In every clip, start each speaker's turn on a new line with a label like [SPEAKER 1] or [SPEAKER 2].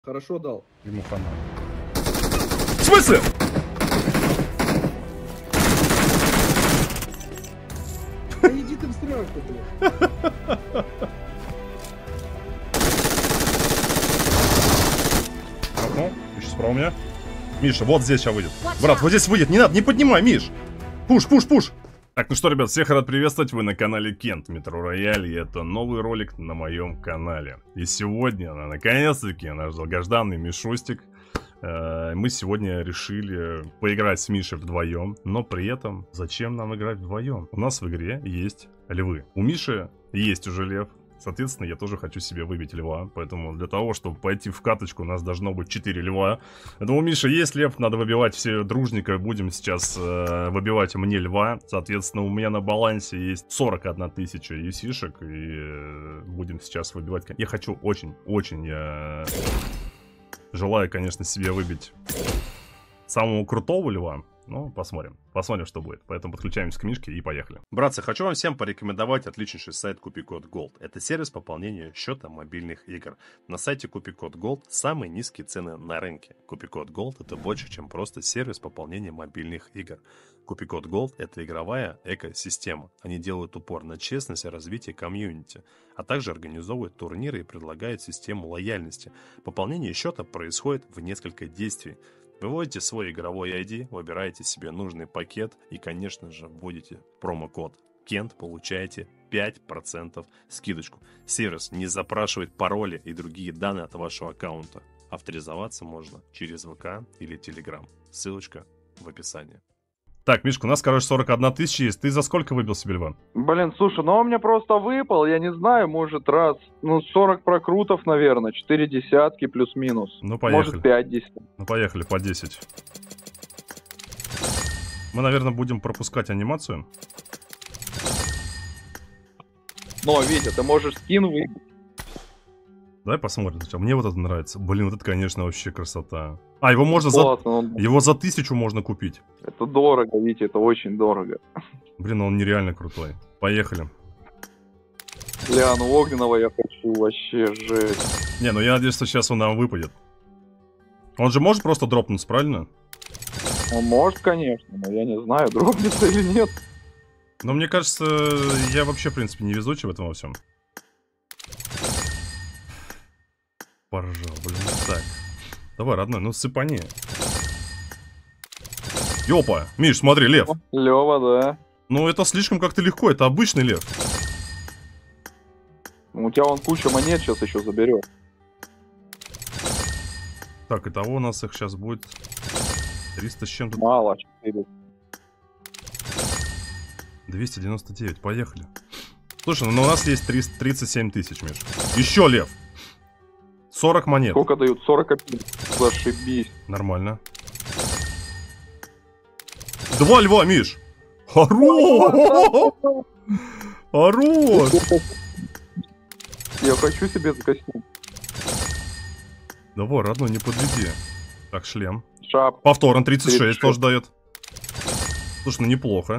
[SPEAKER 1] Хорошо дал.
[SPEAKER 2] Ему хана. В смысле?
[SPEAKER 1] Да иди ты в сраку, блядь.
[SPEAKER 2] Ну, ты сейчас справа у меня. Миша, вот здесь сейчас выйдет. Брат, вот здесь выйдет. Не надо, не поднимай, Миш. Пуш, пуш, пуш. Так, ну что, ребят, всех рад приветствовать. Вы на канале Кент Metro Royale. И это новый ролик на моем канале. И сегодня, наконец-таки, наш долгожданный Мишустик. Мы сегодня решили поиграть с Мишей вдвоем. Но при этом, зачем нам играть вдвоем? У нас в игре есть львы. У Миши есть уже лев. Соответственно, я тоже хочу себе выбить льва. Поэтому для того, чтобы пойти в каточку, у нас должно быть 4 льва. Я думаю, Миша, есть лев, надо выбивать все дружненько. Будем сейчас выбивать мне льва. Соответственно, у меня на балансе есть 41 тысяча юсишек. И будем сейчас выбивать. Я хочу очень я желаю, конечно, себе выбить самого крутого льва. Ну, посмотрим. Посмотрим, что будет. Поэтому подключаемся к Мишке и поехали. Братцы, хочу вам всем порекомендовать отличнейший сайт Купикод Gold. Это сервис пополнения счета мобильных игр. На сайте Купикод Gold самые низкие цены на рынке. Купикод Gold это больше, чем просто сервис пополнения мобильных игр. Купикод Gold это игровая экосистема. Они делают упор на честность и развитие комьюнити, а также организовывают турниры и предлагают систему лояльности. Пополнение счета происходит в несколько действий. Выводите свой игровой ID, выбираете себе нужный пакет и, конечно же, вводите промокод Кент, получаете 5% скидочку. Сервис не запрашивает пароли и другие данные от вашего аккаунта. Авторизоваться можно через ВК или Telegram. Ссылочка в описании. Так, Мишка, у нас, короче, 41 тысяча есть. Ты за сколько выбил себе льва?
[SPEAKER 3] Блин, слушай, ну он мне просто выпал, я не знаю, может раз, 40 прокрутов, наверное, 4 десятки плюс-минус.
[SPEAKER 2] Ну, поехали.
[SPEAKER 3] Может 5 десятков.
[SPEAKER 2] Ну, поехали, по 10. Мы, наверное, будем пропускать анимацию.
[SPEAKER 3] Но, Витя, ты можешь скин выбить.
[SPEAKER 2] Давай посмотрим. Мне вот это нравится. Блин, вот это, конечно, вообще красота. А, его можно
[SPEAKER 3] Классно,
[SPEAKER 2] Его за 1000 можно купить.
[SPEAKER 3] Это дорого, Витя, это очень дорого.
[SPEAKER 2] Блин, он нереально крутой. Поехали.
[SPEAKER 3] Бля, ну огненного я хочу, вообще жесть.
[SPEAKER 2] Не, ну я надеюсь, что сейчас он нам выпадет. Он же может просто дропнуться, правильно?
[SPEAKER 3] Ну, может, конечно, но я не знаю, дропнется или нет.
[SPEAKER 2] Но мне кажется, я вообще, в принципе, не везучий в этом во всем. Поржал, блин. Так. Давай, родной, ну сыпани. Ёпа! Миш, смотри, лев.
[SPEAKER 3] Лёва, да.
[SPEAKER 2] Ну это слишком как-то легко, это обычный лев.
[SPEAKER 3] У тебя вон куча монет сейчас еще заберет.
[SPEAKER 2] Так, итого у нас их сейчас будет 300 с чем-то.
[SPEAKER 3] Мало, 4.
[SPEAKER 2] 299, поехали. Слушай, ну у нас есть 37 тысяч, Миш. Еще лев. 40 монет.
[SPEAKER 3] Сколько дают? 40 копеек. Зашибись.
[SPEAKER 2] Нормально. 2 льва, Миш. Хорош! Хорош!
[SPEAKER 3] Я хочу себе за костюм.
[SPEAKER 2] Давай, родной, не подведи. Так, шлем.
[SPEAKER 3] Шап.
[SPEAKER 2] Повторно 36
[SPEAKER 3] 36
[SPEAKER 2] тоже дает. Слушай, ну неплохо.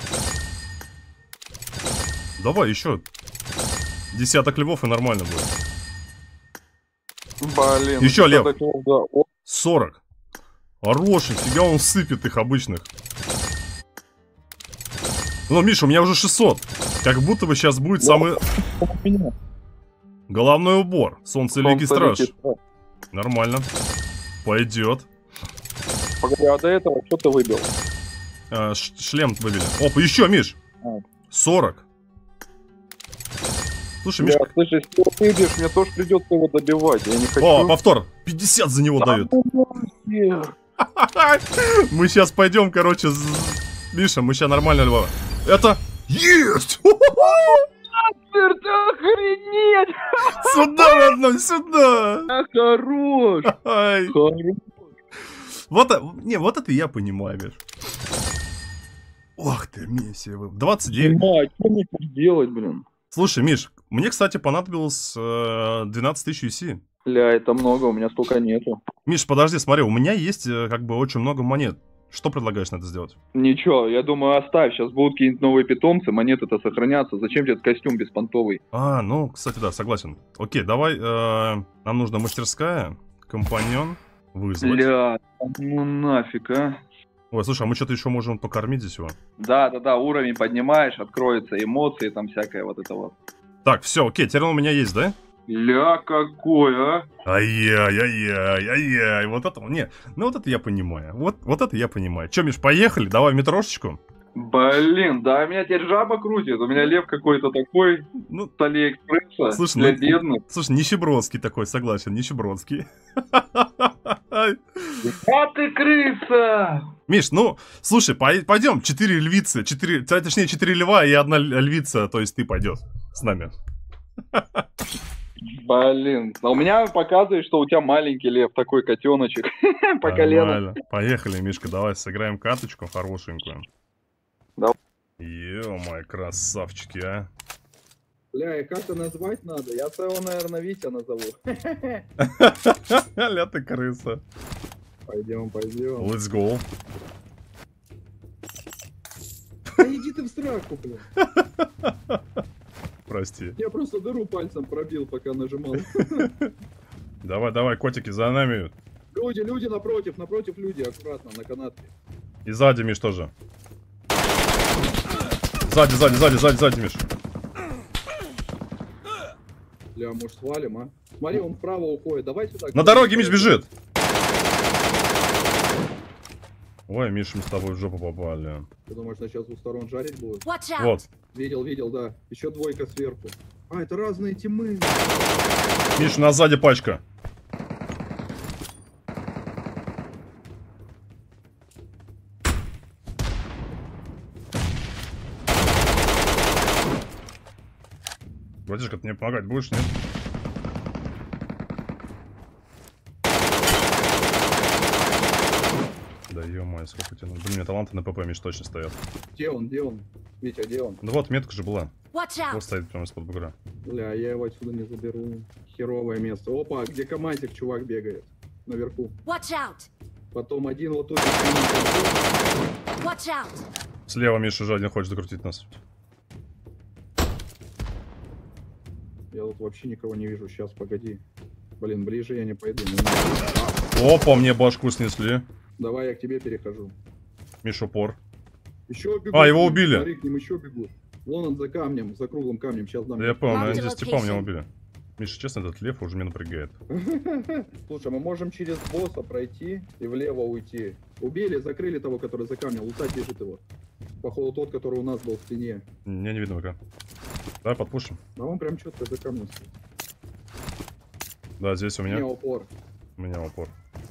[SPEAKER 2] Давай еще десяток львов и нормально будет.
[SPEAKER 3] Блин.
[SPEAKER 2] Еще лев.
[SPEAKER 3] Да.
[SPEAKER 2] 40. Хороший, фига он сыпет их обычных. Ну, Миша, у меня уже 600. Как будто бы сейчас будет самый... Головной убор. Солнце Лиги Страж. Нормально. Пойдет.
[SPEAKER 3] Погоди, а до этого что ты выбил?
[SPEAKER 2] Шлем выбили. Опа, еще, Миш. 40. Слушай, Мишка...
[SPEAKER 3] Слушай, если ты выбьешь, мне тоже придется его добивать. Я не хочу.
[SPEAKER 2] О, повтор. 50 за него дают. Мы сейчас пойдем, короче, Миша, мы сейчас нормально льва. Это... Есть!
[SPEAKER 3] Охренеть!
[SPEAKER 2] Сюда, родной, сюда!
[SPEAKER 3] Хорош!
[SPEAKER 2] Ай.
[SPEAKER 3] Хорош!
[SPEAKER 2] Вот это я понимаю, Миш. Ох ты, миссия. 29.
[SPEAKER 3] Мать, что мне тут делать, блин?
[SPEAKER 2] Слушай, Миш, мне, кстати, понадобилось 12 тысяч UC.
[SPEAKER 3] Бля, это много, у меня столько нету.
[SPEAKER 2] Миш, подожди, смотри, у меня есть как бы очень много монет. Что предлагаешь на это сделать?
[SPEAKER 3] Ничего, я думаю, оставь, сейчас будут какие-нибудь новые питомцы, монеты-то сохранятся. Зачем тебе этот костюм беспонтовый?
[SPEAKER 2] А, ну, кстати, да, согласен. Окей, давай, нам нужна мастерская. Компаньон. Вызвать.
[SPEAKER 3] Бля, ну нафиг, а.
[SPEAKER 2] Ой, слушай, а мы что-то еще можем покормить здесь его.
[SPEAKER 3] Да, уровень поднимаешь, откроются эмоции, там всякое вот это вот.
[SPEAKER 2] Так, все, окей, теперь он у меня есть, да?
[SPEAKER 3] Ля, какой, а?
[SPEAKER 2] Ай-яй-яй-яй-яй. Вот это, не, ну вот это я понимаю. Вот это я понимаю. Че, Миш, поехали? Давай в метрошечку.
[SPEAKER 3] Блин, да меня теперь жаба крутит. У меня лев какой-то такой
[SPEAKER 2] Ну,
[SPEAKER 3] с Алиэкспресса
[SPEAKER 2] слушай,
[SPEAKER 3] для
[SPEAKER 2] ну,
[SPEAKER 3] бедных.
[SPEAKER 2] слушай, нищебродский такой, согласен, нищебродский.
[SPEAKER 3] А ты крыса!
[SPEAKER 2] Миш, ну, слушай, пойдем, 4 львицы, 4, точнее 4 льва и 1 львица, то есть ты пойдешь с нами.
[SPEAKER 3] Блин, а у меня показывает, что у тебя маленький лев, такой котеночек по колено.
[SPEAKER 2] Нормально. Поехали, Мишка, давай сыграем карточку хорошенькую.
[SPEAKER 3] Давай.
[SPEAKER 2] Ё-моё, красавчики, а.
[SPEAKER 1] Бля, и как-то назвать надо. Я своего, наверное, Витя назову.
[SPEAKER 2] Ля ты крыса.
[SPEAKER 1] Пойдем.
[SPEAKER 2] Let's go.
[SPEAKER 1] Да иди ты в сраку, блин.
[SPEAKER 2] Прости.
[SPEAKER 1] Я просто дыру пальцем пробил, пока нажимал.
[SPEAKER 2] Давай, котики, за нами.
[SPEAKER 1] Люди напротив люди, аккуратно, на канатке.
[SPEAKER 2] И сзади, Миш, тоже. Сзади, Миш.
[SPEAKER 1] Бля, может свалим, а? Смотри, он вправо уходит, давай сюда.
[SPEAKER 2] На дороге Миш бежит. Ой, Миш, мы с тобой в жопу попали.
[SPEAKER 1] Ты думаешь, нас сейчас с двух сторон жарить будут?
[SPEAKER 2] Вот.
[SPEAKER 1] Видел, да. Еще двойка сверху. А, это разные тимы.
[SPEAKER 2] Миш, у нас сзади пачка. Братишка, ты мне помогать будешь, нет? Да ё-моё, сколько тебе надо. Блин, у меня таланты на ПП, Миш, точно стоят.
[SPEAKER 1] Где он? Витя, где он?
[SPEAKER 2] Ну вот, метка же была.
[SPEAKER 4] Watch out!
[SPEAKER 2] Вот стоит прямо из-под бугра.
[SPEAKER 1] Бля, я его отсюда не заберу. Херовое место. Опа, где Камазик чувак бегает? Наверху.
[SPEAKER 4] Watch out!
[SPEAKER 1] Потом один вот тут.
[SPEAKER 4] Watch out!
[SPEAKER 2] Слева Миша уже один хочет закрутить нас.
[SPEAKER 1] Я тут вообще никого не вижу. Сейчас, погоди. Блин, ближе я не пойду.
[SPEAKER 2] Опа, мне башку снесли.
[SPEAKER 1] Давай я к тебе перехожу.
[SPEAKER 2] Миш, упор.
[SPEAKER 1] Еще бегут.
[SPEAKER 2] А, его убили.
[SPEAKER 1] Смотри, к ним еще бегут. Вон он за камнем, за круглым камнем. Сейчас дам.
[SPEAKER 2] Да я понял, наверное,
[SPEAKER 4] Marked
[SPEAKER 2] здесь типа меня
[SPEAKER 4] location.
[SPEAKER 2] убили. Миша, честно, этот лев уже меня напрягает.
[SPEAKER 1] Слушай, мы можем через босса пройти и влево уйти. Убили, закрыли того, который за камнем. Лутать бежит его. Походу тот, который у нас был в стене.
[SPEAKER 2] Мне не видно пока. Давай подпушим.
[SPEAKER 1] А он прям четко за камнем стоит.
[SPEAKER 2] Да, здесь у меня.
[SPEAKER 1] Не упор.
[SPEAKER 2] У меня упор.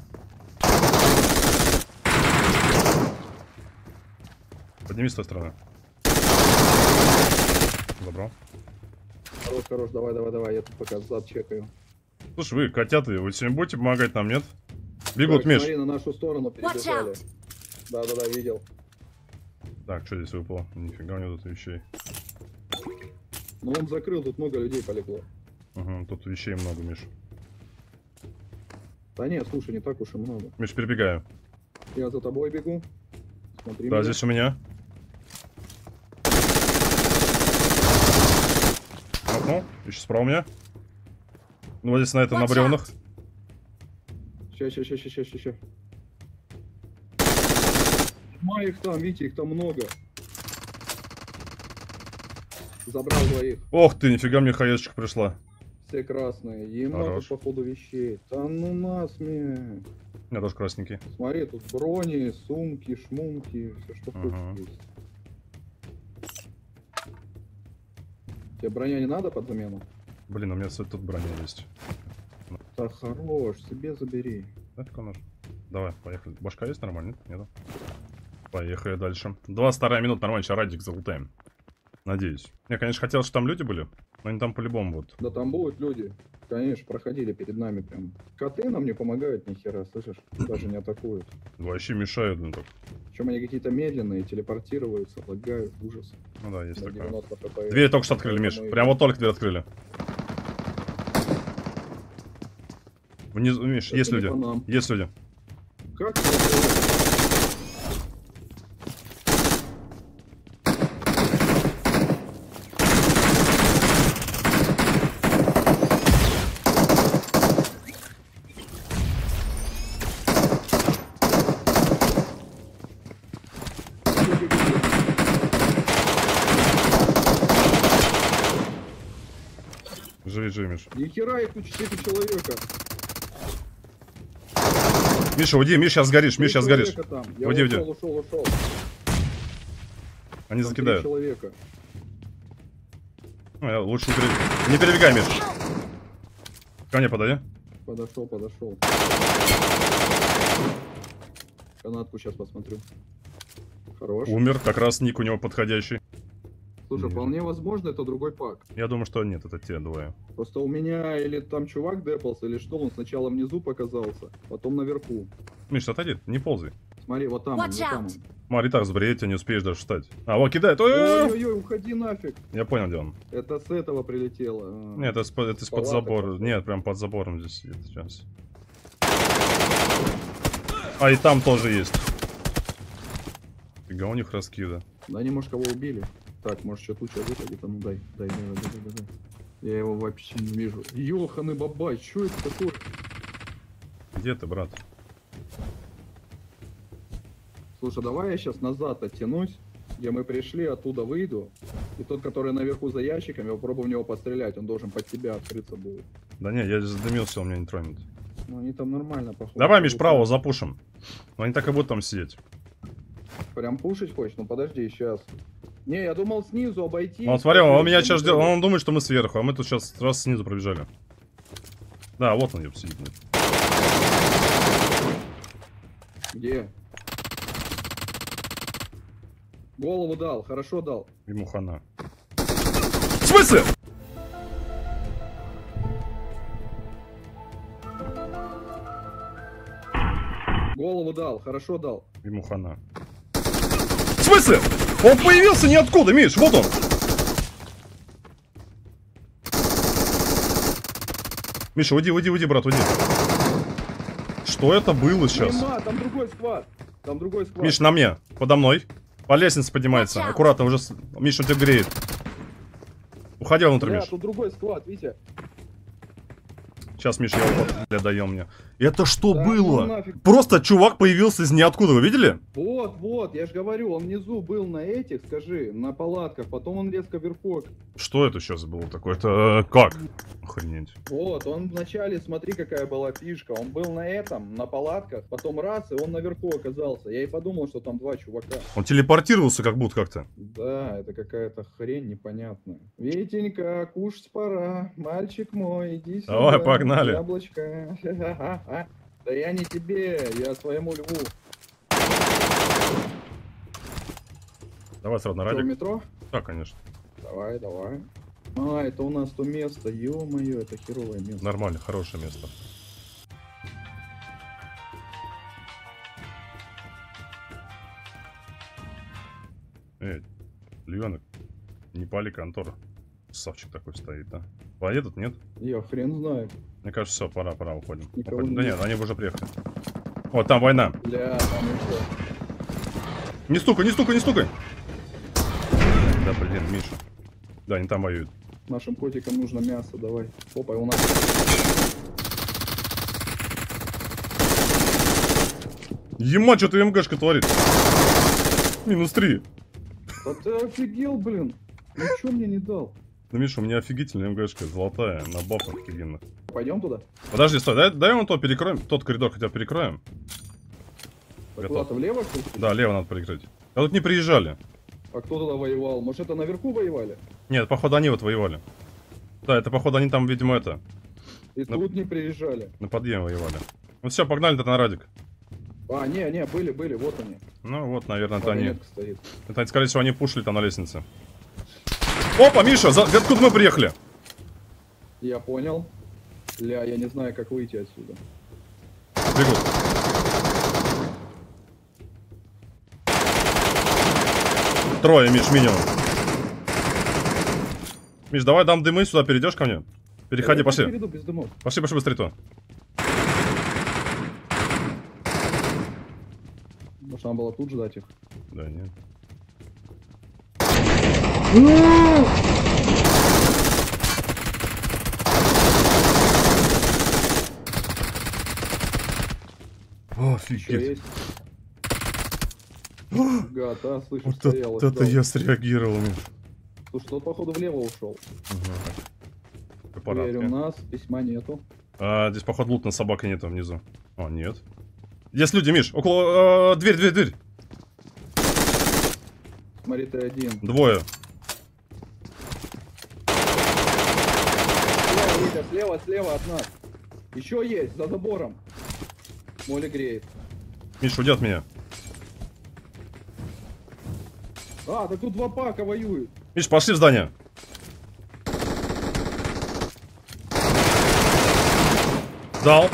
[SPEAKER 2] Поднимись с той стороны. Забрал.
[SPEAKER 1] Хорош, давай, я тут пока зад чекаю.
[SPEAKER 2] Слушай, вы, котята, вы сегодня будете помогать нам, нет? Бегут,
[SPEAKER 1] Так,
[SPEAKER 2] Миш.
[SPEAKER 1] смотри, на нашу сторону
[SPEAKER 4] Watch
[SPEAKER 1] перебежали.
[SPEAKER 4] out!
[SPEAKER 1] Да, видел.
[SPEAKER 2] Так, что здесь выпало? Нифига у него тут вещей.
[SPEAKER 1] Но он закрыл, тут много людей полегло.
[SPEAKER 2] Угу, тут вещей много, Миш.
[SPEAKER 1] Да нет, слушай, не так уж и много.
[SPEAKER 2] Миш, перебегаю.
[SPEAKER 1] Я за тобой бегу. Смотри
[SPEAKER 2] Да,
[SPEAKER 1] меня.
[SPEAKER 2] здесь у меня. Окно. Еще справа у меня. Ну, вот здесь на этом, на
[SPEAKER 4] Watch
[SPEAKER 2] бревнах.
[SPEAKER 1] Ща. Ма их там, видите, их там много. Забрал двоих.
[SPEAKER 2] Ох ты, нифига мне хаешечка пришла.
[SPEAKER 1] Все красные. Им много,
[SPEAKER 2] Хорош.
[SPEAKER 1] походу, вещей. Да ну насмех.
[SPEAKER 2] У меня тоже красненький.
[SPEAKER 1] Смотри, тут брони, сумки, шмумки, все что
[SPEAKER 2] Ага.
[SPEAKER 1] хочешь есть. Тебе броня не надо под замену?
[SPEAKER 2] Блин, у меня тут броня есть.
[SPEAKER 1] Да хорош, себе забери.
[SPEAKER 2] Да, такой нож. Давай, поехали. Башка есть нормально? Нет? Поехали дальше. 22 минута, нормально, сейчас радик залутаем. Надеюсь. Я, конечно, хотел, чтобы там люди были, но они там по-любому будут.
[SPEAKER 1] Да там будут люди. Конечно, проходили перед нами прям. Коты нам не помогают ни хера, слышишь? Даже не атакуют.
[SPEAKER 2] Вообще мешают, ну так.
[SPEAKER 1] Причем они какие-то медленные, телепортируются, лагают, ужас.
[SPEAKER 2] Ну да, есть
[SPEAKER 1] На
[SPEAKER 2] такое.
[SPEAKER 1] 90 FPS.
[SPEAKER 2] Дверь только что открыли, Миш. Прям вот только дверь открыли. Внизу, Миш,
[SPEAKER 1] Это
[SPEAKER 2] есть
[SPEAKER 1] не
[SPEAKER 2] люди.
[SPEAKER 1] по нам.
[SPEAKER 2] Есть люди.
[SPEAKER 1] Как это делать?
[SPEAKER 2] приезжай, Миш.
[SPEAKER 1] Ни хера их тут 4 человека.
[SPEAKER 2] Миша, уйди, Миш, сейчас сгоришь, Миш, сейчас сгоришь.
[SPEAKER 1] Там. Я
[SPEAKER 2] Уйди,
[SPEAKER 1] ушел.
[SPEAKER 2] Они
[SPEAKER 1] Там
[SPEAKER 2] закидают.
[SPEAKER 1] 3 человека.
[SPEAKER 2] Ну, я лучше не перебегай, Миш. Ко мне подойди.
[SPEAKER 1] Подошел. Канатку сейчас посмотрю. Хорош.
[SPEAKER 2] Умер, как раз ник у него подходящий.
[SPEAKER 1] Слушай, вполне возможно, это другой пак.
[SPEAKER 2] Я думаю, что нет, это те двое.
[SPEAKER 1] Просто у меня или там чувак депался, или что, он сначала внизу показался, потом наверху.
[SPEAKER 2] Миш, отойди, не ползай.
[SPEAKER 1] Смотри, вот там он, вот там он.
[SPEAKER 2] Смотри, так сбреет, тебя не успеешь даже встать. А, вот кидает. Ой-ой-ой.
[SPEAKER 1] Ой-ой-ой, уходи нафиг.
[SPEAKER 2] Я понял, где он.
[SPEAKER 1] Это с этого прилетело.
[SPEAKER 2] Нет, это из-под
[SPEAKER 1] Палаток
[SPEAKER 2] забора.
[SPEAKER 1] просто.
[SPEAKER 2] Нет, прям под забором здесь сидит сейчас. А и там тоже есть. Фига у них раскида.
[SPEAKER 1] Да они, может, кого убили. Так, может, что-то лучше выпадет, а ну дай. Я его вообще не вижу. Ёханый бабай, что это такое?
[SPEAKER 2] Где ты, брат?
[SPEAKER 1] Слушай, давай я сейчас назад оттянусь, где мы пришли, оттуда выйду. И тот, который наверху за ящиками, я попробую в него пострелять, он должен под тебя открыться будет.
[SPEAKER 2] Да не, я задымился, он меня не тронет.
[SPEAKER 1] Ну они там нормально, походу.
[SPEAKER 2] Давай, Миш, право запушим. Но они так и будут там сидеть.
[SPEAKER 1] Прям пушить хочешь? Ну подожди, сейчас. Не, я думал снизу обойти.
[SPEAKER 2] Он, смотри, он меня сейчас ждет, он думает, что мы сверху, а мы тут сейчас раз снизу пробежали. Да, вот он сидит.
[SPEAKER 1] Где? Голову дал, хорошо дал.
[SPEAKER 2] Ему хана. В смысле?
[SPEAKER 1] Голову дал, хорошо дал.
[SPEAKER 2] Ему хана. В смысле? Он появился ниоткуда, Миш, вот он. Миша, уйди, брат, уйди. Что это было сейчас?
[SPEAKER 1] Нема, там другой склад.
[SPEAKER 2] Миш, на мне, подо мной. По лестнице поднимается. Аккуратно, уже... Миша, он тебя греет. Уходи внутрь,
[SPEAKER 1] Бля,
[SPEAKER 2] Миш.
[SPEAKER 1] тут другой склад, Витя.
[SPEAKER 2] Сейчас, Миша, я уход, бля, даем мне. Это что
[SPEAKER 1] Да,
[SPEAKER 2] было?
[SPEAKER 1] ну нафиг.
[SPEAKER 2] Просто чувак появился из ниоткуда, вы видели?
[SPEAKER 1] Вот, я же говорю, он внизу был на этих, скажи, на палатках, потом он резко вверху.
[SPEAKER 2] Что это сейчас было такое? Это как? Охренеть.
[SPEAKER 1] Вот, он вначале, смотри, какая была фишка, он был на этом, на палатках, потом раз, и он наверху оказался. Я и подумал, что там 2 чувака.
[SPEAKER 2] Он телепортировался как будто как-то.
[SPEAKER 1] Да, это какая-то хрень непонятная. Витенька, кушать пора, мальчик мой, иди сюда.
[SPEAKER 2] Давай, погнали.
[SPEAKER 1] Яблочко. Да я не тебе, я своему льву.
[SPEAKER 2] Давай сразу на
[SPEAKER 1] Что, в
[SPEAKER 2] радик.
[SPEAKER 1] метро?
[SPEAKER 2] Да, конечно.
[SPEAKER 1] Давай. А, это у нас то место, ё-моё, это херовое место.
[SPEAKER 2] Нормально, хорошее место. Эй, львенок, не пали контора. Савчик такой стоит, да? Поедут, нет?
[SPEAKER 1] Я хрен знает.
[SPEAKER 2] Мне кажется, все, пора, уходим.
[SPEAKER 1] Никого
[SPEAKER 2] Уходим. Да
[SPEAKER 1] нет.
[SPEAKER 2] нет, они уже приехали. Вот, там война.
[SPEAKER 1] Бля, там еще.
[SPEAKER 2] Не стукай! Да, блин, Миша. Да, они там воюют.
[SPEAKER 1] Нашим котикам нужно мясо, давай. Опа, у нас...
[SPEAKER 2] Ема, что ты МГшка творит? -3.
[SPEAKER 1] Да ты офигел, блин. Ничего мне не дал.
[SPEAKER 2] Ну, Миша, у меня офигительная МГшка, золотая, на бафах офигенно.
[SPEAKER 1] Пойдем туда?
[SPEAKER 2] Подожди, стой, дай вон то перекроем, тот коридор хотя бы перекроем.
[SPEAKER 1] Так
[SPEAKER 2] Готов.
[SPEAKER 1] куда-то влево, что ли?
[SPEAKER 2] Да, лево надо перекрыть. А тут не приезжали.
[SPEAKER 1] А кто туда воевал? Может, это наверху воевали?
[SPEAKER 2] Нет, походу они вот воевали. Да, это походу они там, видимо, это,
[SPEAKER 1] И
[SPEAKER 2] Ну-
[SPEAKER 1] тут не приезжали.
[SPEAKER 2] на подъеме воевали. Ну все, погнали тогда на радик.
[SPEAKER 1] А, не, были, вот они.
[SPEAKER 2] Ну вот, наверное, это они.
[SPEAKER 1] Вагонетка стоит.
[SPEAKER 2] Это, скорее всего, они пушили там на лестнице. Опа, Миша, откуда мы приехали?
[SPEAKER 1] Я понял. Ля, я не знаю, как выйти отсюда.
[SPEAKER 2] Бегут. Трое, Миш, минимум. Миш, давай дам дымы, сюда перейдешь ко мне? Переходи,
[SPEAKER 1] Я
[SPEAKER 2] пошли.
[SPEAKER 1] перейду без дымов.
[SPEAKER 2] Пошли быстрее, то.
[SPEAKER 1] Может, надо было тут ждать их.
[SPEAKER 2] Да, нет.
[SPEAKER 1] Еще
[SPEAKER 2] Офигеть.
[SPEAKER 1] есть. Гад, а, слышишь,
[SPEAKER 2] Вот
[SPEAKER 1] стоял.
[SPEAKER 2] это я среагировал, Миш.
[SPEAKER 1] Слушай, тот, походу, влево ушел.
[SPEAKER 2] Ага.
[SPEAKER 1] Дверь у
[SPEAKER 2] парадки.
[SPEAKER 1] нас, письма нету.
[SPEAKER 2] Здесь, походу, лут на собаке нету внизу. О, нет. Здесь люди, Миш. Около... дверь.
[SPEAKER 1] Смотри, ты один.
[SPEAKER 2] Двое.
[SPEAKER 1] Слева, Витя, слева от нас. Еще есть, за забором. Моли греет.
[SPEAKER 2] Миш, уйди от меня.
[SPEAKER 1] А, так тут два пака воюют.
[SPEAKER 2] Миш, пошли в здание. Дал.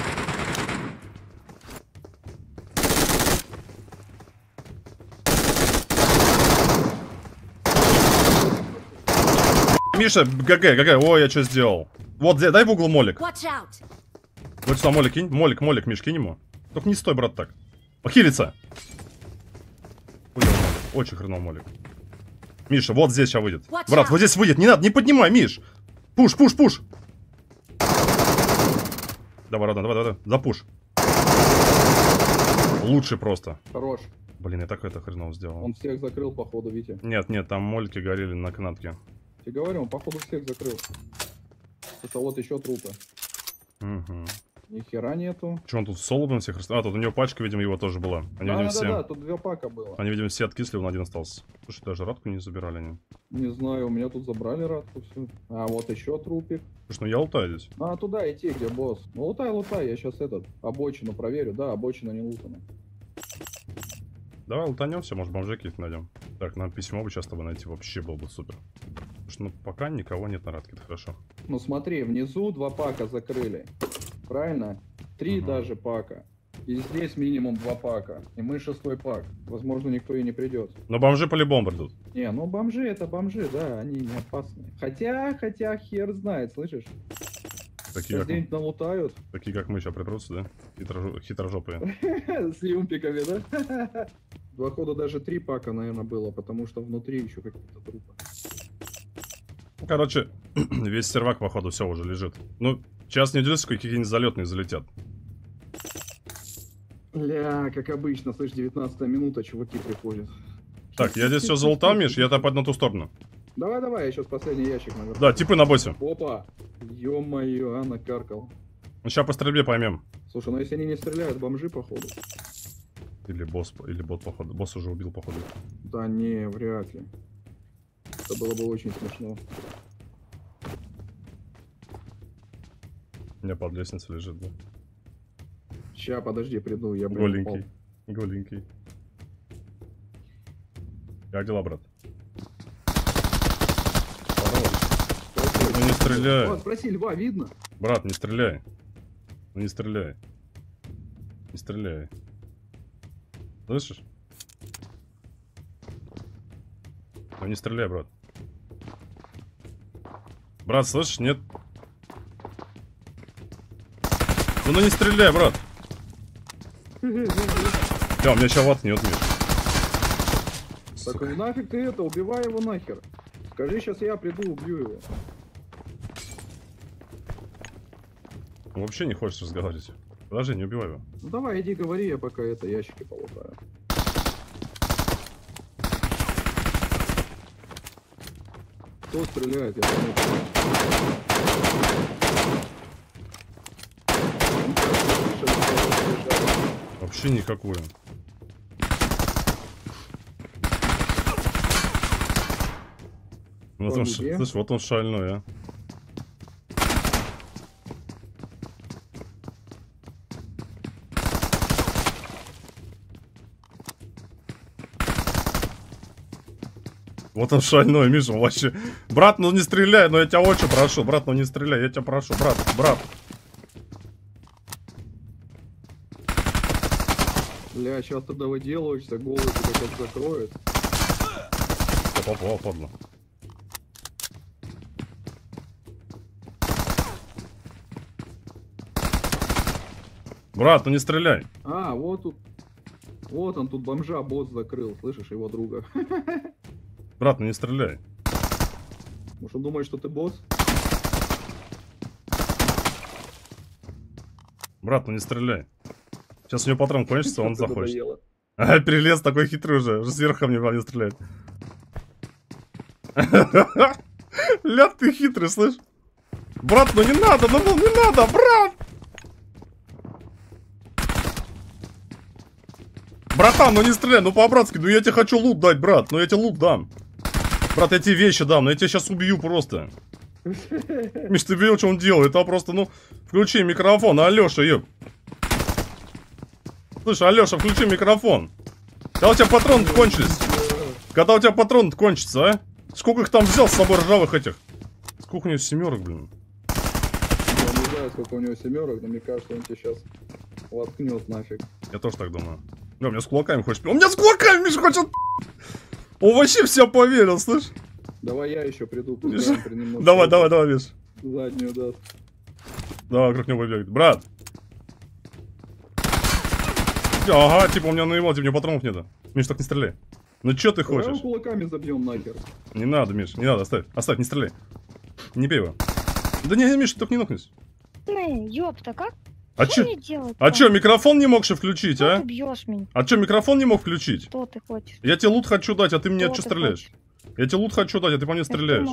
[SPEAKER 2] Миша, ГГ. Ой, я что сделал? Вот, дай в угол молик.
[SPEAKER 4] Watch out!
[SPEAKER 2] Вот сюда молик кинь. Молик, Миш, кинь ему. Только не стой, брат, так. Похилиться. Очень хреново молик. Миша, вот здесь сейчас выйдет. Брат, вот здесь выйдет. Не надо, не поднимай, Миш. Пуш. Давай, родной, давай. Запуш. Лучше просто.
[SPEAKER 1] Хорош.
[SPEAKER 2] Блин, я так это хреново сделал.
[SPEAKER 1] Он всех закрыл, походу, Витя.
[SPEAKER 2] Нет, там мольки горели на канатке.
[SPEAKER 1] Я говорю, он, походу, всех закрыл. Это вот еще трупы.
[SPEAKER 2] Угу.
[SPEAKER 1] Ни хера нету.
[SPEAKER 2] Че, он тут с солодом всех расстрелял? А, тут у него пачка, видимо, его тоже была. Они, видимо, все...
[SPEAKER 1] Да, тут два пака было.
[SPEAKER 2] Они, видимо, все откисли, он один остался. Слушай, даже радку не забирали они.
[SPEAKER 1] Не знаю, у меня тут забрали радку всю. А, вот еще трупик.
[SPEAKER 2] Слушай, ну я лутаю здесь.
[SPEAKER 1] А, туда идти, где босс. Ну, лутай, я сейчас обочину проверю. Да, обочина не лутана.
[SPEAKER 2] Давай лутанем все, может, бомжей каких-то найдем. Так, нам письмо бы сейчас с тобой найти, вообще было бы супер. Потому что, ну, пока никого нет на радке, это хорошо.
[SPEAKER 1] Ну, смотри, внизу два пака закрыли. Правильно? 3
[SPEAKER 2] Ага.
[SPEAKER 1] даже пака. И здесь минимум 2 пака. И мы 6-й пак. Возможно, никто и не придет.
[SPEAKER 2] Но бомжи по-любому придут.
[SPEAKER 1] Не, ну бомжи это бомжи, да, они не опасны. Хотя хер знает, слышишь?
[SPEAKER 2] Такие
[SPEAKER 1] Сейчас
[SPEAKER 2] как,
[SPEAKER 1] где-нибудь налутают.
[SPEAKER 2] такие, как мы, сейчас припрутся, да? Хитрожопые.
[SPEAKER 1] С юмпиками, да? Два хода даже 3 пака, наверное, было, потому что внутри еще какие-то трупы.
[SPEAKER 2] Короче, весь сервак, походу, все уже лежит. Ну, сейчас не удивлюсь, какие-нибудь залетные залетят.
[SPEAKER 1] Бля, как обычно, слышь, 19 минута, чуваки приходят.
[SPEAKER 2] Так, я здесь все залутал, Миш, я пойду на ту сторону.
[SPEAKER 1] Давай, я сейчас последний ящик наверху.
[SPEAKER 2] Да, типы на боссе.
[SPEAKER 1] Опа! Ё-моё, накаркал.
[SPEAKER 2] Ну, сейчас по стрельбе поймем.
[SPEAKER 1] Слушай, ну если они не стреляют, бомжи, походу.
[SPEAKER 2] Или босс, или бот, походу. Босс уже убил, походу.
[SPEAKER 1] Да не, вряд ли. Это было бы очень смешно.
[SPEAKER 2] У меня под лестницей лежит, да?
[SPEAKER 1] Ща, подожди, приду, я, блин,
[SPEAKER 2] Голенький. Голенький. Как дела, брат? Ну не стреляй.
[SPEAKER 1] О, спроси, льва видно?
[SPEAKER 2] Брат, не стреляй. Ну не стреляй. Не стреляй. Слышишь? Ну не стреляй, брат. Брат, слышишь? Нет. Ну не стреляй, брат. Да, у меня сейчас ватнет, Миш.
[SPEAKER 1] Так ну нафиг ты это, убивай его нахер. Скажи, сейчас я приду, убью его.
[SPEAKER 2] Он вообще не хочешь разговаривать. Подожди, не убивай его.
[SPEAKER 1] Ну давай, иди говори, я пока это ящики полутаю. Кто стреляет? Я не понимаю.
[SPEAKER 2] Вообще никакую. Вот он,
[SPEAKER 1] где?
[SPEAKER 2] слышь, вот он шальной, а. Вот он шальной, Миша, вообще. Брат, ну не стреляй, ну я тебя очень прошу. Брат, ну не стреляй, я тебя прошу, брат.
[SPEAKER 1] Бля, сейчас тогда выделываешься, голову тебя как закроют.
[SPEAKER 2] Попал, подло. Брат, ну не стреляй.
[SPEAKER 1] А, вот тут. Вот он тут бомжа босс закрыл, слышишь, его друга.
[SPEAKER 2] Брат, ну не стреляй.
[SPEAKER 1] Может он думает, что ты босс?
[SPEAKER 2] Брат, ну не стреляй. Сейчас у него патрон кончится, он
[SPEAKER 1] Что-то
[SPEAKER 2] захочет.
[SPEAKER 1] надоело.
[SPEAKER 2] А, перелез такой хитрый уже сверху мне по мне стреляет. Ля, ты хитрый, слышь? Брат, ну не надо, ну не надо, брат! Братан, ну не стреляй, ну по-братски, ну я тебе хочу лут дать, брат, ну я тебе лут дам. Брат, я тебе вещи дам, но я тебя сейчас убью просто. Миш, ты видел, что он делает? Это просто, ну, включи микрофон, Алёша, ёп. Слышь, Алёша, включи микрофон. Когда у тебя патроны кончились? Когда у тебя патроны кончатся, а? Сколько их там взял с собой ржавых этих? Сколько у него семерок, блин?
[SPEAKER 1] Я не знаю, сколько у него семерок, но мне кажется, он тебе сейчас воткнет нафиг.
[SPEAKER 2] Я тоже так думаю. Да, у меня с кулаками хочет. У меня с кулаками, Миша, хочет. Он вообще в себя поверил, слышь?
[SPEAKER 1] Давай я еще приду,
[SPEAKER 2] Миша,
[SPEAKER 1] пускай он немного
[SPEAKER 2] давай, Миш.
[SPEAKER 1] заднюю даст.
[SPEAKER 2] Давай, вокруг него бегает. Брат! Ага, типа у меня наебал, типа у меня патронов нету. Миш, так не стреляй. Ну чё ты
[SPEAKER 1] Давай
[SPEAKER 2] хочешь?
[SPEAKER 1] его кулаками забьем нахер.
[SPEAKER 2] Не надо, Миш, не надо, оставь, не стреляй. Не бей его. Да не, Миш, только не нокнись.
[SPEAKER 4] Ёпта, как?
[SPEAKER 2] А
[SPEAKER 4] Что
[SPEAKER 2] чё?
[SPEAKER 4] мне делать?
[SPEAKER 2] А чё, микрофон не мог же включить,
[SPEAKER 4] Что
[SPEAKER 2] а?
[SPEAKER 4] ты бьешь меня?
[SPEAKER 2] А чё, микрофон не мог включить?
[SPEAKER 4] Что ты хочешь?
[SPEAKER 2] Я тебе лут хочу дать, а ты мне
[SPEAKER 4] Что
[SPEAKER 2] чё
[SPEAKER 4] ты
[SPEAKER 2] стреляешь?
[SPEAKER 4] хочешь?
[SPEAKER 2] Я тебе лут хочу дать, а ты по мне стреляешь.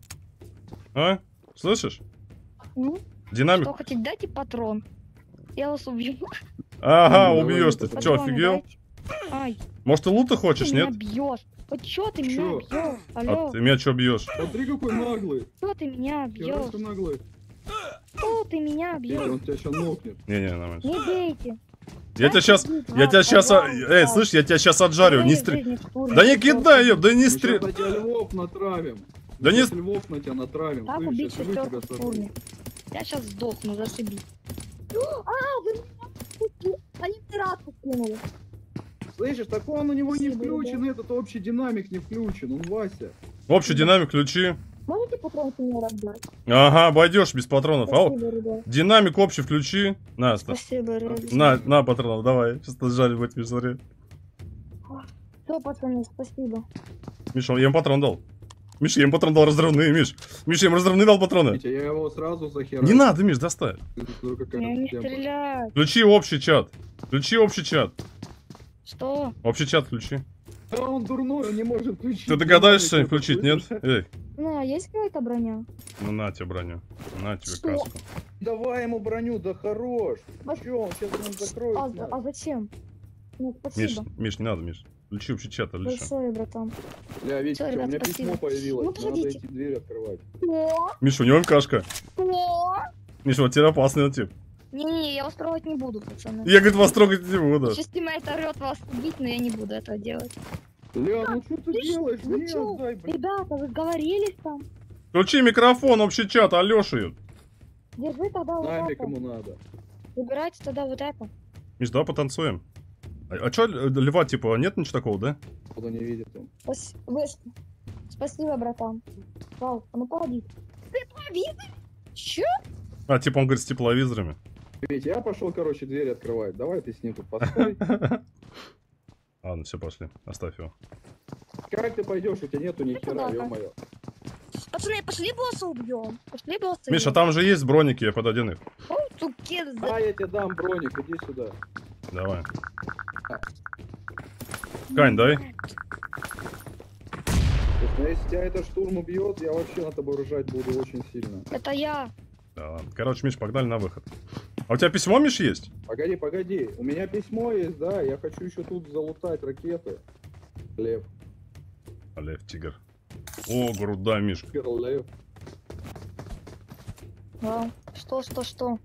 [SPEAKER 2] А? Слышишь?
[SPEAKER 4] Ну,
[SPEAKER 2] Динамик.
[SPEAKER 4] что хотите, дайте патрон. Я вас убью.
[SPEAKER 2] Ага,
[SPEAKER 1] Ну,
[SPEAKER 2] убьешь ты.
[SPEAKER 1] давай,
[SPEAKER 2] Чё,
[SPEAKER 4] Патроны
[SPEAKER 2] офигел?
[SPEAKER 4] дайте. Ай,
[SPEAKER 2] Может, ты лута
[SPEAKER 4] ты
[SPEAKER 2] хочешь,
[SPEAKER 4] меня
[SPEAKER 2] нет?
[SPEAKER 4] бьешь. Вот чё ты меня
[SPEAKER 1] Чё?
[SPEAKER 4] бьешь? Алло,
[SPEAKER 2] А ты меня чё бьешь?
[SPEAKER 1] Смотри, какой наглый.
[SPEAKER 4] что ты меня
[SPEAKER 1] Хера
[SPEAKER 4] бьешь?
[SPEAKER 1] ты наглый.
[SPEAKER 4] Что ты меня
[SPEAKER 1] Петя,
[SPEAKER 4] бьешь?
[SPEAKER 1] он тебя сейчас нокнет.
[SPEAKER 2] Не-не, нормально.
[SPEAKER 4] Не бейте.
[SPEAKER 2] Я тебя сейчас, эй, слышь, я тебя сейчас отжарю, не стреляй. Да не кидай, ёб, да не
[SPEAKER 1] Мы
[SPEAKER 2] стреляй.
[SPEAKER 1] сейчас на тебя львов натравим.
[SPEAKER 2] Да не
[SPEAKER 1] Сейчас львов на тебя натравим.
[SPEAKER 4] Как
[SPEAKER 1] Слышь,
[SPEAKER 4] убить
[SPEAKER 1] я живу
[SPEAKER 4] шестерку
[SPEAKER 1] тебя
[SPEAKER 4] в
[SPEAKER 1] сожру.
[SPEAKER 4] фурне? Я сейчас сдохну, зашибись. Вы меня они пиратку кинули.
[SPEAKER 1] Слышишь, так он у него не
[SPEAKER 4] Спасибо,
[SPEAKER 1] включен, этот общий динамик не включен, он Вася.
[SPEAKER 2] Общий динамик ключи.
[SPEAKER 4] Можете патронки мне раздать?
[SPEAKER 2] Ага, обойдешь без патронов. Ау,
[SPEAKER 4] Спасибо, ребят.
[SPEAKER 2] динамик общий включи. На,
[SPEAKER 4] Спасибо, ребят.
[SPEAKER 2] на патронов, давай. Сейчас жарить будет, Миш, смотри.
[SPEAKER 4] Все, пацаны, спасибо.
[SPEAKER 2] Миша, я ему патрон дал. Миша, я ему патрон дал разрывные, Миш. Миша, я ему разрывные дал патроны.
[SPEAKER 1] Витя, я его сразу захераю.
[SPEAKER 2] Не надо, Миш, доставь.
[SPEAKER 4] Я не стреляю.
[SPEAKER 2] Включи общий чат. Включи общий чат.
[SPEAKER 4] Что?
[SPEAKER 2] Общий чат включи.
[SPEAKER 1] Да он дурной, он не может включить.
[SPEAKER 2] Ты догадаешься
[SPEAKER 1] Динамик,
[SPEAKER 2] включить, нет?
[SPEAKER 1] слышишь?
[SPEAKER 2] Эй,
[SPEAKER 4] Ну, а есть какая-то броня?
[SPEAKER 2] ну на тебе броню. На тебе
[SPEAKER 4] Что?
[SPEAKER 2] каску.
[SPEAKER 1] Давай ему броню, да хорош. Чё, он сейчас он закроет. нас.
[SPEAKER 4] А зачем? Ну,
[SPEAKER 2] Миш,
[SPEAKER 4] спасибо.
[SPEAKER 2] Миш, не надо, Миш. Включи общий чат, Алиша.
[SPEAKER 4] Большое, братан.
[SPEAKER 1] Бля, Витя,
[SPEAKER 4] Всё,
[SPEAKER 1] чё, у меня
[SPEAKER 4] ребят,
[SPEAKER 1] письмо
[SPEAKER 4] спасибо.
[SPEAKER 1] появилось.
[SPEAKER 4] Ну,
[SPEAKER 1] Надо
[SPEAKER 4] подождите.
[SPEAKER 1] эти двери открывать.
[SPEAKER 4] Что?
[SPEAKER 2] Миш, у него МКшка.
[SPEAKER 4] Что?
[SPEAKER 2] Миш, вот теперь опасный он тип.
[SPEAKER 4] Не-не, я вас трогать не буду, пацаны.
[SPEAKER 2] Я, говорит, вас трогать не буду.
[SPEAKER 4] Система это орёт вас убить, но я не буду этого делать.
[SPEAKER 1] Ля, ну что ты делаешь?
[SPEAKER 4] Вы
[SPEAKER 1] Мне
[SPEAKER 4] чё?
[SPEAKER 1] отдай, блин.
[SPEAKER 4] Ребята, вы сговорились там?
[SPEAKER 2] Включи микрофон, общий чат, Алёши.
[SPEAKER 4] Держи тогда вот
[SPEAKER 1] Намик
[SPEAKER 4] это.
[SPEAKER 1] ему надо.
[SPEAKER 4] Выбирайте тогда вот это.
[SPEAKER 2] Миш, давай потанцуем. А чё, льва, типа, нет ничего такого, да?
[SPEAKER 1] Куда не видит он.
[SPEAKER 4] Спасибо, братан. Вау, а ну погоди. Ты повидишь? Чё?
[SPEAKER 2] А, типа, он говорит, с тепловизорами.
[SPEAKER 1] Витя, я пошел, короче, дверь открывать. Давай ты с ним тут постой.
[SPEAKER 2] Ладно, все, пошли. Оставь его.
[SPEAKER 1] Как ты пойдешь? У тебя нету ни хера,
[SPEAKER 4] Ага.
[SPEAKER 1] ё-моё.
[SPEAKER 4] Пацаны, пошли босса убьем. Пошли босса.
[SPEAKER 2] Миша, там же есть броники, я пододену их.
[SPEAKER 4] Суки,
[SPEAKER 1] А, я тебе дам броник, иди сюда.
[SPEAKER 2] Давай. Кань, дай.
[SPEAKER 1] Слушай, ну если тебя это штурм убьет, я вообще на тобой ржать буду очень сильно.
[SPEAKER 4] Это я.
[SPEAKER 2] Да, ладно. Короче, Миш, погнали на выход. А у тебя письмо, Миш, есть?
[SPEAKER 1] Погоди, погоди. У меня письмо есть, да. Я хочу еще тут залутать ракеты. Лев.
[SPEAKER 2] Лев, тигр. О, груда, Миш.
[SPEAKER 1] Лев.
[SPEAKER 4] Вау. Что?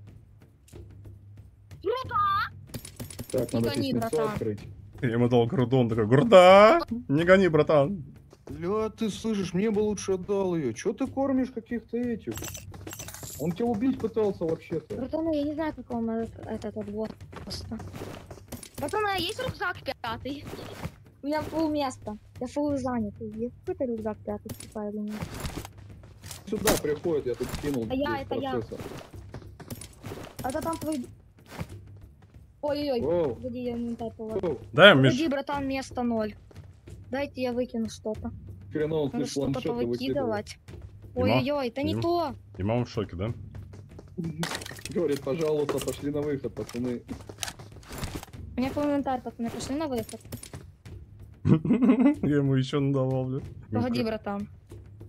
[SPEAKER 1] Так,
[SPEAKER 4] Не
[SPEAKER 1] надо
[SPEAKER 4] гони,
[SPEAKER 1] письмецо
[SPEAKER 4] братан.
[SPEAKER 1] открыть.
[SPEAKER 2] Я ему дал груду, он такой, груда! Не гони, братан.
[SPEAKER 1] Ля, ты слышишь, мне бы лучше отдал ее. Че ты кормишь каких-то этих? Он тебя убить пытался вообще-то.
[SPEAKER 4] Братаны, я не знаю, как он этот вот просто. Пацаны, а есть рюкзак пятый? У меня полместа. Я фул занятый. Есть какой-то рюкзак пятый, типа, или нет?
[SPEAKER 1] Сюда приходит, я тут скинул.
[SPEAKER 4] Это я,
[SPEAKER 1] весь
[SPEAKER 4] это я.
[SPEAKER 1] процессор.
[SPEAKER 4] Это там твой... Ой-ой-ой.
[SPEAKER 1] Воу,
[SPEAKER 4] Погоди, я инвентарь положу.
[SPEAKER 1] воу.
[SPEAKER 2] Дай, Миш.
[SPEAKER 4] Погоди, братан, место 0. Дайте я выкину что-то.
[SPEAKER 1] Хрена он
[SPEAKER 4] Надо
[SPEAKER 1] с
[SPEAKER 4] что-то
[SPEAKER 1] планшета выкидывает.
[SPEAKER 4] повыкидывать.
[SPEAKER 2] Дима,
[SPEAKER 4] Ой-ой-ой, это не
[SPEAKER 2] Дима.
[SPEAKER 4] то.
[SPEAKER 2] И мама в шоке, да?
[SPEAKER 1] Говорит, пожалуйста, пошли на выход, пацаны.
[SPEAKER 4] У меня полный инвентарь, пацаны, пошли на выход.
[SPEAKER 2] Я ему еще надавал, бля.
[SPEAKER 4] Погоди, братан.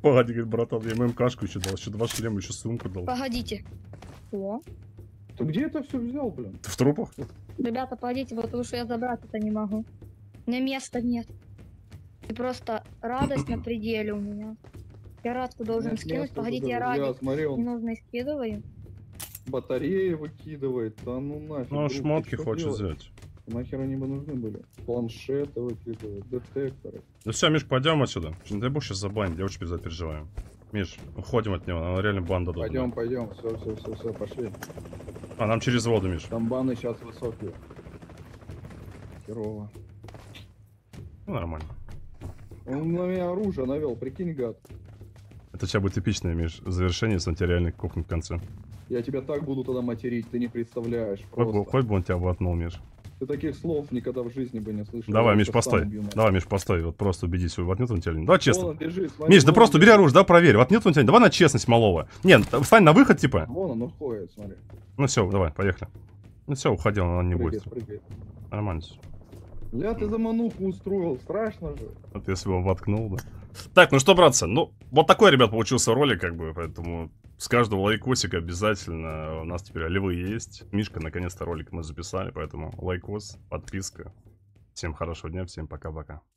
[SPEAKER 2] Погоди, говорит, братан, я ему МКшку еще дал, еще 2 шлема, еще сумку дал.
[SPEAKER 4] Погодите. О.
[SPEAKER 1] Ты где это все взял, блин?
[SPEAKER 2] Ты в трупах?
[SPEAKER 4] Ребята, погодите, потому что я забрать это не могу. У меня места нет. И просто радость на пределе у меня. Я радку должен
[SPEAKER 1] Нет
[SPEAKER 4] скинуть.
[SPEAKER 1] места,
[SPEAKER 4] Погодите, я
[SPEAKER 1] я
[SPEAKER 4] радик
[SPEAKER 1] смотри, он
[SPEAKER 4] ненужный скидываю.
[SPEAKER 1] батареи выкидывает. Да ну нафиг.
[SPEAKER 2] Ну,
[SPEAKER 1] друг, ты
[SPEAKER 2] шмотки
[SPEAKER 1] чё
[SPEAKER 2] хочет
[SPEAKER 1] делаешь?
[SPEAKER 2] взять.
[SPEAKER 1] Нахер они бы нужны были? Планшеты выкидывают, детекторы.
[SPEAKER 2] Ну все, Миш, пойдем отсюда. Не дай бог сейчас забанить, я очень переживаю. Миш, уходим от него, она реально банда тут.
[SPEAKER 1] Пойдем, пойдем, все, пошли.
[SPEAKER 2] А, нам через воду, Миш.
[SPEAKER 1] Там баны сейчас высокие. Херово.
[SPEAKER 2] Ну, нормально.
[SPEAKER 1] Он на меня оружие навел, прикинь, гад.
[SPEAKER 2] Это у тебя будет эпичное, Миш, завершение, если он тебя реально кокнет в конце.
[SPEAKER 1] Я тебя так буду тогда материть, ты не представляешь.
[SPEAKER 2] Хоть бы он тебя ватнул, Миш.
[SPEAKER 1] Ты таких слов никогда в жизни бы не слышал.
[SPEAKER 2] Давай,
[SPEAKER 1] Я
[SPEAKER 2] Миш,
[SPEAKER 1] тебя сам
[SPEAKER 2] постой.
[SPEAKER 1] убью, нахуй.
[SPEAKER 2] Давай, Миш, постой. Вот просто убедись, ватнет он тебя или нет. Давай честно.
[SPEAKER 1] Вон он бежит, смотри,
[SPEAKER 2] Миш, да
[SPEAKER 1] вон
[SPEAKER 2] просто
[SPEAKER 1] он
[SPEAKER 2] бери
[SPEAKER 1] бежит.
[SPEAKER 2] оружие, да, проверь. Ватнет он тебя. Давай на честность малого. Нет, встань на выход, типа.
[SPEAKER 1] Вон он уходит, смотри.
[SPEAKER 2] Ну все, давай, поехали. Ну все, уходи, он не будет.
[SPEAKER 1] Прыгает.
[SPEAKER 2] Нормально.
[SPEAKER 1] Ля, ты замануху устроил, страшно же.
[SPEAKER 2] Вот если его воткнул, да. Так, ну что, братцы, ну, вот такой, ребят, получился ролик, как бы, поэтому с каждого лайкосика обязательно у нас теперь оливы есть. Мишка, наконец-то ролик мы записали, поэтому лайкос, подписка. Всем хорошего дня, всем пока-пока.